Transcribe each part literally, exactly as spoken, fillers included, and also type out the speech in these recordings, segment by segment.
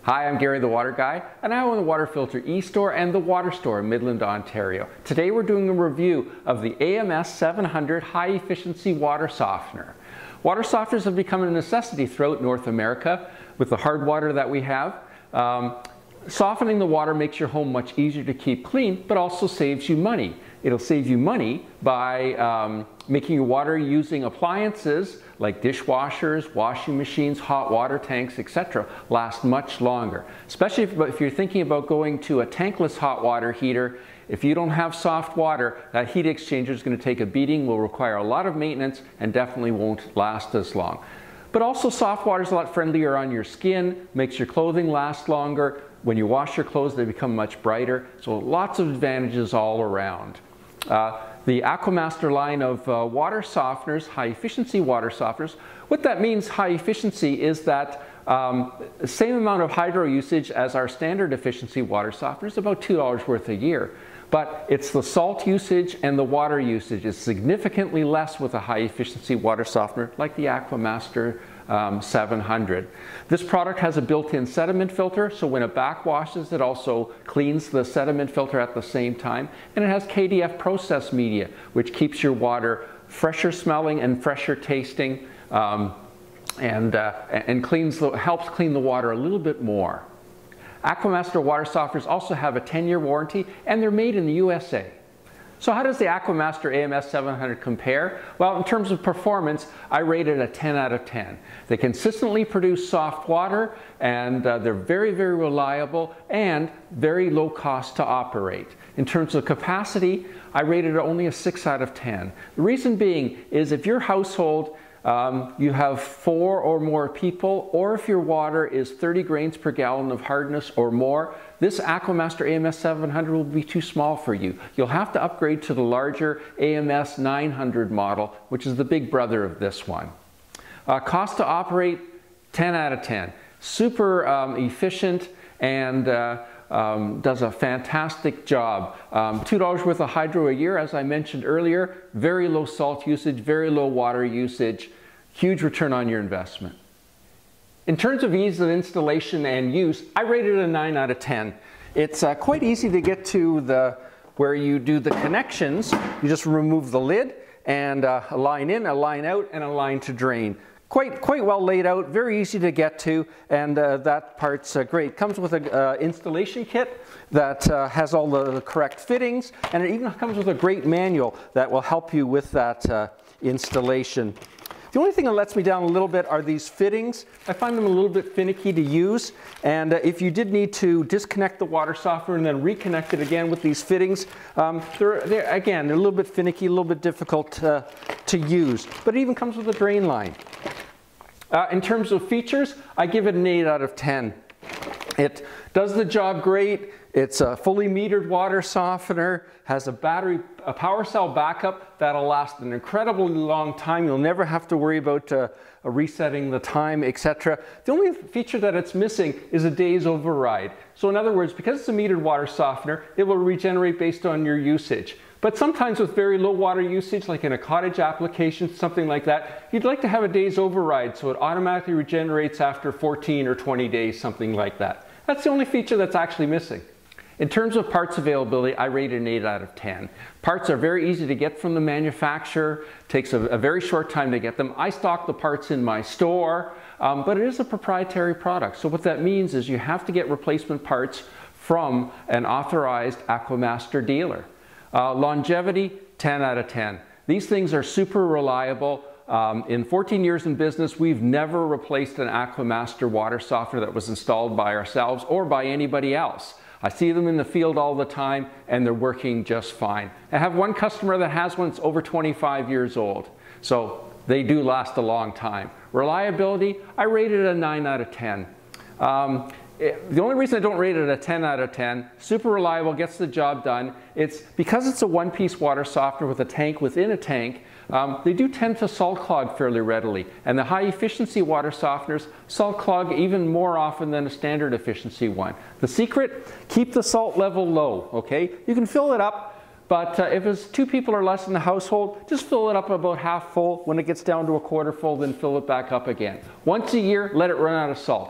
Hi, I'm Gary the Water Guy, and I own the water filter Estore and the Water Store in Midland, Ontario. Today we're doing a review of the A M S seven hundred High Efficiency Water Softener. Water softeners have become a necessity throughout North America with the hard water that we have. Um, softening the water makes your home much easier to keep clean, but also saves you money. It'll save you money by um, making your water using appliances like dishwashers, washing machines, hot water tanks, et cetera last much longer. Especially if, if you're thinking about going to a tankless hot water heater. If you don't have soft water, that heat exchanger is going to take a beating, will require a lot of maintenance, and definitely won't last as long. But also soft water is a lot friendlier on your skin, makes your clothing last longer. When you wash your clothes, they become much brighter. So lots of advantages all around. Uh, the Aquamaster line of uh, water softeners, high efficiency water softeners. What that means, high efficiency, is that um, the same amount of hydro usage as our standard efficiency water softeners, about two dollars worth a year. But it's the salt usage and the water usage is significantly less with a high efficiency water softener like the Aquamaster um, seven hundred. This product has a built-in sediment filter, so when it backwashes, it also cleans the sediment filter at the same time. And it has K D F process media, which keeps your water fresher smelling and fresher tasting, um, and, uh, and cleans the, helps clean the water a little bit more. Aquamaster water softeners also have a ten year warranty, and they're made in the U S A. So how does the Aquamaster A M S seven hundred compare? Well, in terms of performance, I rate it a ten out of ten. They consistently produce soft water, and uh, they're very, very reliable and very low cost to operate. In terms of capacity, I rated it only a six out of ten. The reason being is if your household Um, you have four or more people, or if your water is thirty grains per gallon of hardness or more, this Aquamaster A M S seven hundred will be too small for you. You'll have to upgrade to the larger A M S nine hundred model, which is the big brother of this one. Uh, cost to operate, ten out of ten. Super um, efficient and uh, Um, does a fantastic job. Um, two dollars worth of hydro a year, as I mentioned earlier. Very low salt usage, very low water usage. Huge return on your investment. In terms of ease of installation and use, I rated it a nine out of ten. It's uh, quite easy to get to the where you do the connections. You just remove the lid and uh, a line in, a line out, and a line to drain. Quite, quite well laid out, very easy to get to, and uh, that part's uh, great. Comes with an uh, installation kit that uh, has all the, the correct fittings, and it even comes with a great manual that will help you with that uh, installation. The only thing that lets me down a little bit are these fittings. I find them a little bit finicky to use, and uh, if you did need to disconnect the water softener and then reconnect it again with these fittings, um, they're, they're, again, they're a little bit finicky, a little bit difficult uh, to use, but it even comes with a drain line. Uh, in terms of features, I give it an eight out of ten. It does the job great. It's a fully metered water softener, has a battery, a power cell backup that'll last an incredibly long time. You'll never have to worry about uh, resetting the time, et cetera. The only feature that it's missing is a day's override. So in other words, because it's a metered water softener, it will regenerate based on your usage. But sometimes with very low water usage, like in a cottage application, something like that, you'd like to have a day's override so it automatically regenerates after fourteen or twenty days, something like that. That's the only feature that's actually missing. In terms of parts availability, I rate it an eight out of ten. Parts are very easy to get from the manufacturer. Takes a, a very short time to get them. I stock the parts in my store, um, but it is a proprietary product. So what that means is you have to get replacement parts from an authorized Aquamaster dealer. Uh, longevity, ten out of ten. These things are super reliable. Um, in fourteen years in business, we've never replaced an Aquamaster water softener that was installed by ourselves or by anybody else. I see them in the field all the time, and they're working just fine. I have one customer that has one that's over twenty-five years old, so they do last a long time. Reliability, I rated it a nine out of ten. Um, It, the only reason I don't rate it a ten out of ten, super reliable, gets the job done. It's because it's a one-piece water softener with a tank within a tank, um, they do tend to salt clog fairly readily. And the high efficiency water softeners salt clog even more often than a standard efficiency one. The secret, keep the salt level low, okay? You can fill it up, but uh, if it's two people or less in the household, just fill it up about half full. When it gets down to a quarter full, then fill it back up again. Once a year, let it run out of salt.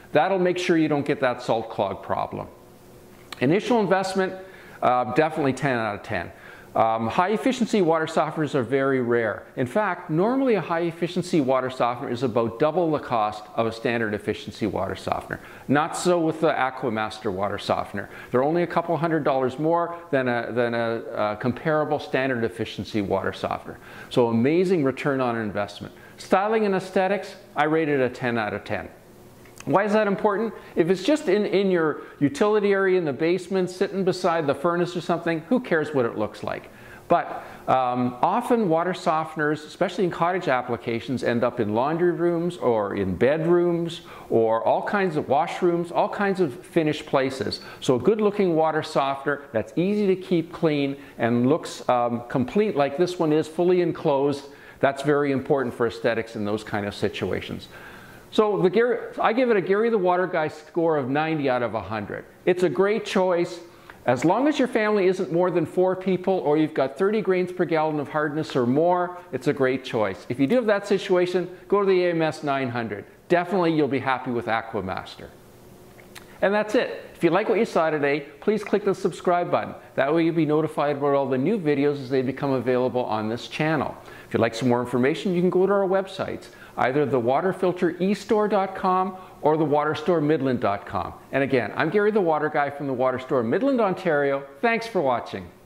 That'll make sure you don't get that salt clog problem. Initial investment, uh, definitely ten out of ten. Um, high efficiency water softeners are very rare. In fact, normally a high efficiency water softener is about double the cost of a standard efficiency water softener. Not so with the Aquamaster water softener. They're only a couple hundred dollars more than a, than a, a comparable standard efficiency water softener. So amazing return on investment. Styling and aesthetics, I rate it a ten out of ten. Why is that important? If it's just in, in your utility area in the basement, sitting beside the furnace or something, who cares what it looks like? But um, often water softeners, especially in cottage applications, end up in laundry rooms or in bedrooms or all kinds of washrooms, all kinds of finished places. So a good looking water softener that's easy to keep clean and looks um, complete like this one is, fully enclosed, that's very important for aesthetics in those kind of situations. So the Gary, I give it a Gary the Water Guy score of ninety out of one hundred. It's a great choice. As long as your family isn't more than four people or you've got thirty grains per gallon of hardness or more, it's a great choice. If you do have that situation, go to the A M S nine hundred. Definitely you'll be happy with Aquamaster. And that's it. If you like what you saw today, please click the subscribe button. That way you'll be notified about all the new videos as they become available on this channel. If you'd like some more information, you can go to our websites, either the water filter e store dot com or the water store midland dot com. And again, I'm Gary the Water Guy from the Water Store Midland, Ontario. Thanks for watching.